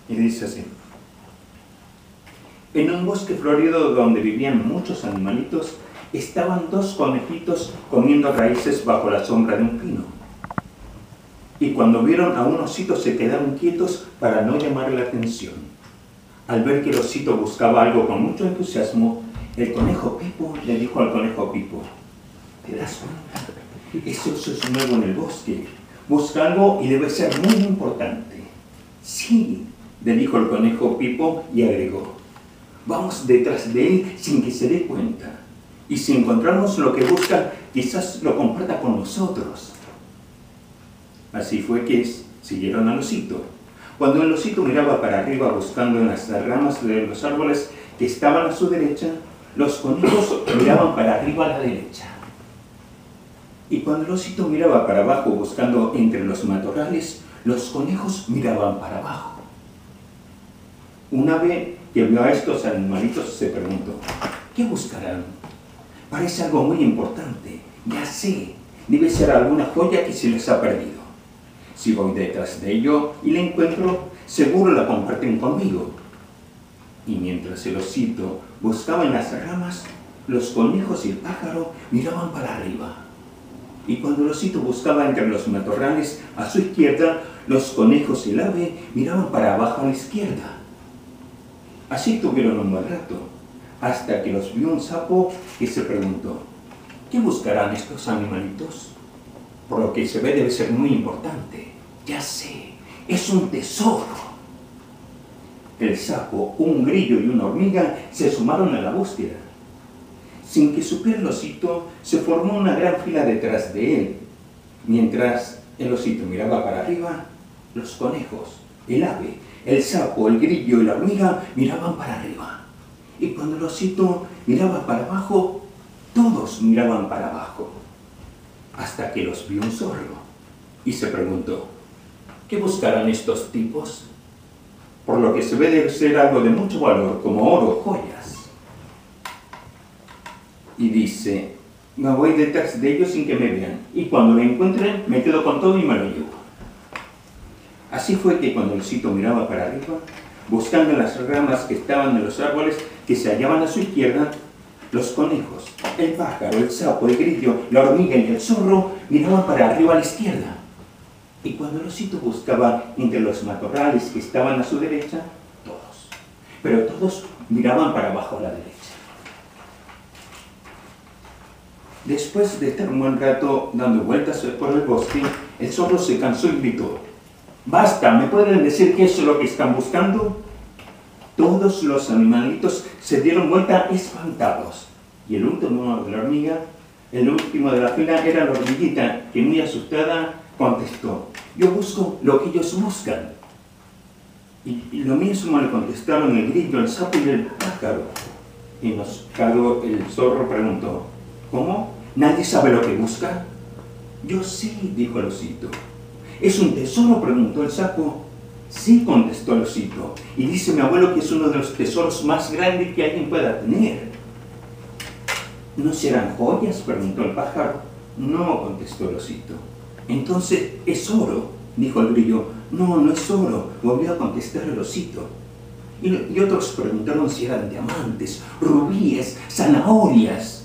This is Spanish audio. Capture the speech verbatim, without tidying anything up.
Y dice así: en un bosque florido donde vivían muchos animalitos, estaban dos conejitos comiendo raíces bajo la sombra de un pino. Y cuando vieron a un osito se quedaron quietos para no llamar la atención. Al ver que el osito buscaba algo con mucho entusiasmo, el conejo Pipo le dijo al conejo Pipo: ¿te das cuenta? Ese oso es nuevo en el bosque. Busca algo y debe ser muy importante. Sí, le dijo el conejo Pipo y agregó: vamos detrás de él sin que se dé cuenta. Y si encontramos lo que busca, quizás lo comparta con nosotros. Así fue que siguieron al osito. Cuando el osito miraba para arriba buscando en las ramas de los árboles que estaban a su derecha, los conejos miraban para arriba a la derecha. Y cuando el osito miraba para abajo buscando entre los matorrales, los conejos miraban para abajo. Un ave que vio a estos animalitos se preguntó: ¿qué buscarán? Parece algo muy importante. Ya sé, debe ser alguna joya que se les ha perdido. Si voy detrás de ello y la encuentro, seguro la comparten conmigo. Y mientras el osito buscaba en las ramas, los conejos y el pájaro miraban para arriba. Y cuando el osito buscaba entre los matorrales a su izquierda, los conejos y el ave miraban para abajo a la izquierda. Así tuvieron un buen rato, hasta que los vio un sapo que se preguntó: ¿qué buscarán estos animalitos? Por lo que se ve debe ser muy importante. Ya sé, es un tesoro. El sapo, un grillo y una hormiga se sumaron a la búsqueda. Sin que supiera el osito, se formó una gran fila detrás de él. Mientras el osito miraba para arriba, los conejos, el ave, el sapo, el grillo y la hormiga miraban para arriba. Y cuando el osito miraba para abajo, todos miraban para abajo. Hasta que los vio un zorro y se preguntó: ¿qué buscarán estos tipos? Por lo que se ve debe ser algo de mucho valor, como oro o joyas. Y dice: me voy detrás de ellos sin que me vean, y cuando me encuentren me quedo con todo y me lo llevo. Así fue que cuando el osito miraba para arriba, buscando en las ramas que estaban en los árboles que se hallaban a su izquierda, los conejos, el pájaro, el sapo, el grillo, la hormiga y el zorro miraban para arriba a la izquierda. Y cuando el osito buscaba entre los matorrales que estaban a su derecha, todos, pero todos miraban para abajo a la derecha. Después de estar un buen rato dando vueltas por el bosque, el zorro se cansó y gritó: ¡basta! ¿Me pueden decir qué es lo que están buscando? Todos los animalitos se dieron vuelta espantados. Y el último de la hormiga, el último de la fila era la hormiguita, que muy asustada contestó: yo busco lo que ellos buscan. Y, y lo mismo le contestaron el grillo, el sapo y el pájaro. Enojado el zorro preguntó: ¿cómo? ¿Nadie sabe lo que busca? Yo sí, dijo el osito. ¿Es un tesoro?, preguntó el sapo. Sí, contestó el osito. Y dice mi abuelo que es uno de los tesoros más grandes que alguien pueda tener. ¿No serán joyas?, preguntó el pájaro. No, contestó el osito. Entonces, ¿es oro?, dijo el grillo. No, no es oro, volvió a contestar el osito. Y, y otros preguntaron si eran diamantes, rubíes, zanahorias.